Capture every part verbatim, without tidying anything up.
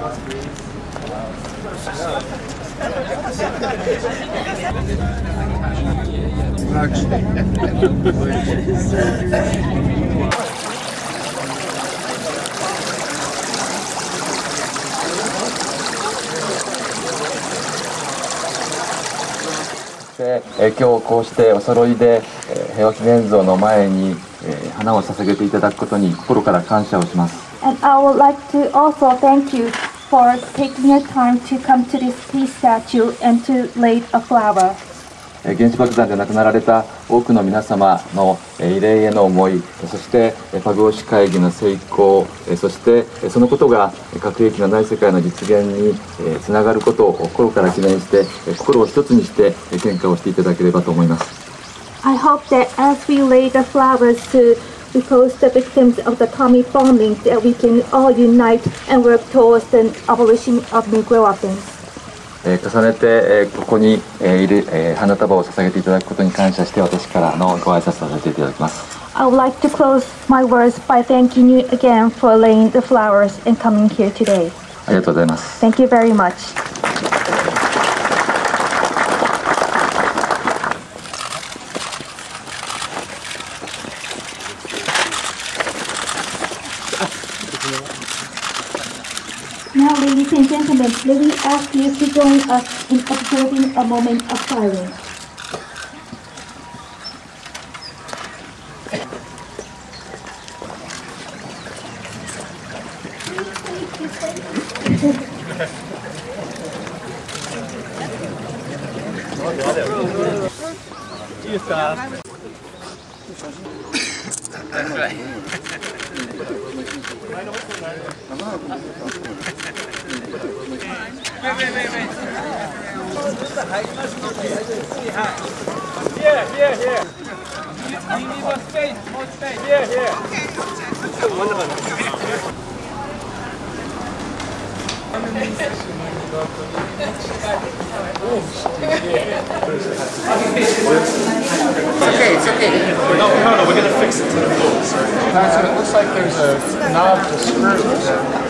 えー、今日こうしてお揃いで、えー、平和記念像の前に、えー、花を捧げていただくことに心から感謝をします。 And I would like to also thank you for taking your time to come to this peace statue and to lay a flower. 原子爆弾で亡くなられた多くの皆様の慰霊への思い、そしてパグオシ会議の成功、そしてそのことが核兵器のない世界の実現につながることを心から記念して、心を一つにして献花をしていただければと思います。 I hope that as we lay the flowers to repose the victims of the atomic bombing, that we can all unite and work towards the abolition of nuclear weapons. 重ねてここに花束を捧げていただくことに感謝して、私からのご挨拶させていただきます。 I would like to close my words by thanking you again for laying the flowers and coming here today. ありがとうございます。 Thank you very much. Now, ladies and gentlemen, let me ask you to join us in observing a moment of silence. Wait, wait, wait, wait. Here, here, here. You need more space, more space. Here, here. It's okay, it's okay. No, no, no, we're going to fix it to the floor. Sorry. So it looks like there's a knob to screw.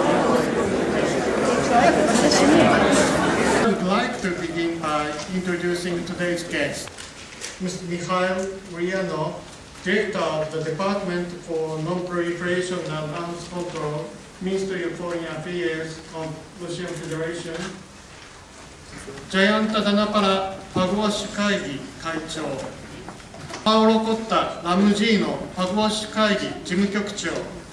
I would like to begin by introducing today's guest, Mister Mikhail Ulyanov, Director of the Department for Non-Proliferation and Arms Control, Ministry of Foreign Affairs of Russian Federation, Jayanta Dhanapala Paguash Kaigi 会長、パオロ・コッタ・ラムジーノパグワシ会議事務局長、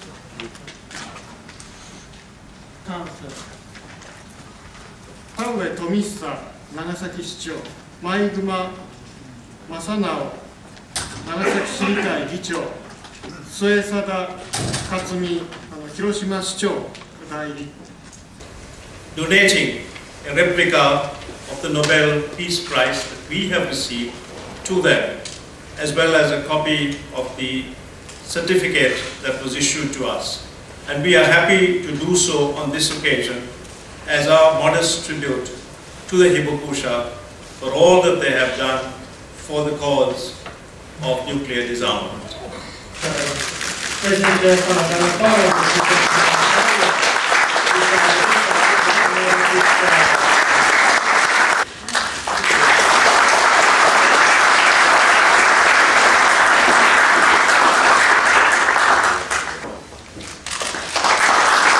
田上富久長崎市長、前熊正直長崎市議会議長、末貞克美広島市長代理。 Donating a replica of the Nobel Peace Prize that we have received to them, as well as a copy of the certificate that was issued to us. And we are happy to do so on this occasion as our modest tribute to the Hibakusha for all that they have done for the cause of nuclear disarmament.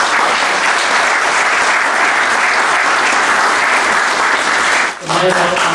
Thank you.